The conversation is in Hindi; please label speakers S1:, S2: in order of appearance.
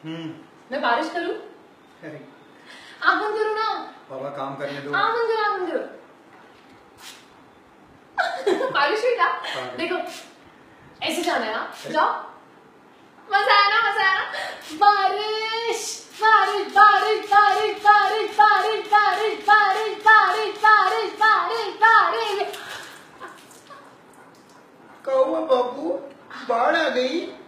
S1: मैं बारिश करूं? आप बंद करो ना
S2: बाबा, काम करने दो।
S1: आप बंद करो, आप बंद करो। बारिश हुई क्या? देखो ऐसे जाना है ना, जाओ। मजा आया ना, मजा आया ना। बारिश बारिश बारिश बारिश बारिश बारिश बारिश बारिश बारिश बारिश बारिश बारिश।
S2: कौवा बाबू, बाढ़ आ गई।